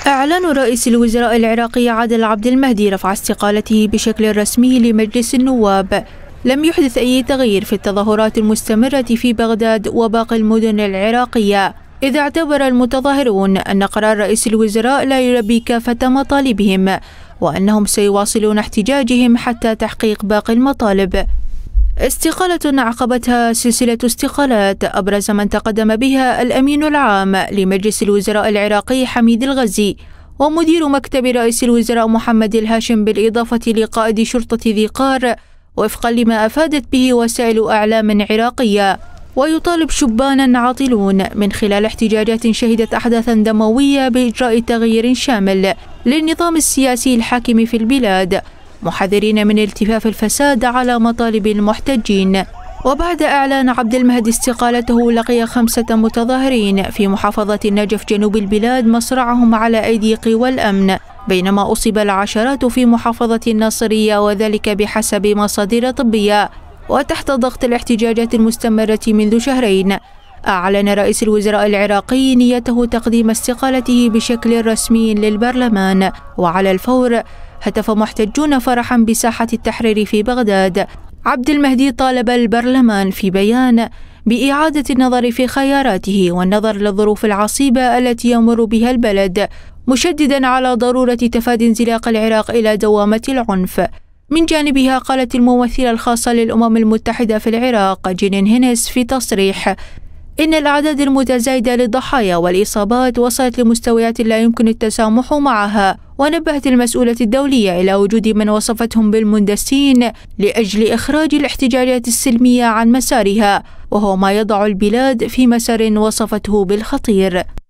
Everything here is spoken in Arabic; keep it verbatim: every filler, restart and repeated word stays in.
إعلان رئيس الوزراء العراقي عادل عبد المهدي رفع استقالته بشكل رسمي لمجلس النواب لم يحدث أي تغيير في التظاهرات المستمرة في بغداد وباقي المدن العراقية، إذ اعتبر المتظاهرون أن قرار رئيس الوزراء لا يلبي كافة مطالبهم، وأنهم سيواصلون احتجاجهم حتى تحقيق باقي المطالب. استقالة عقبتها سلسلة استقالات أبرز من تقدم بها الأمين العام لمجلس الوزراء العراقي حميد الغزي، ومدير مكتب رئيس الوزراء محمد الهاشم، بالإضافة لقائد شرطة ذي قار، وفقا لما أفادت به وسائل أعلام عراقية. ويطالب شبانا عاطلون من خلال احتجاجات شهدت أحداثا دموية بإجراء تغيير شامل للنظام السياسي الحاكم في البلاد، محذرين من التفاف الفساد على مطالب المحتجين. وبعد إعلان عبد المهدي استقالته، لقي خمسة متظاهرين في محافظة النجف جنوب البلاد مصرعهم على أيدي قوى الأمن، بينما أصيب العشرات في محافظة الناصرية، وذلك بحسب مصادر طبية. وتحت ضغط الاحتجاجات المستمرة منذ شهرين، أعلن رئيس الوزراء العراقي نيته تقديم استقالته بشكل رسمي للبرلمان، وعلى الفور هتف محتجون فرحا بساحة التحرير في بغداد. عبد المهدي طالب البرلمان في بيان بإعادة النظر في خياراته والنظر للظروف العصيبة التي يمر بها البلد، مشددا على ضرورة تفادي انزلاق العراق إلى دوامة العنف. من جانبها قالت الممثلة الخاصة للأمم المتحدة في العراق جينين هينس في تصريح إن الأعداد المتزايدة للضحايا والإصابات وصلت لمستويات لا يمكن التسامح معها، ونبهت المسؤولة الدولية إلى وجود من وصفتهم بالمندسين لأجل إخراج الاحتجاجات السلمية عن مسارها، وهو ما يضع البلاد في مسار وصفته بالخطير.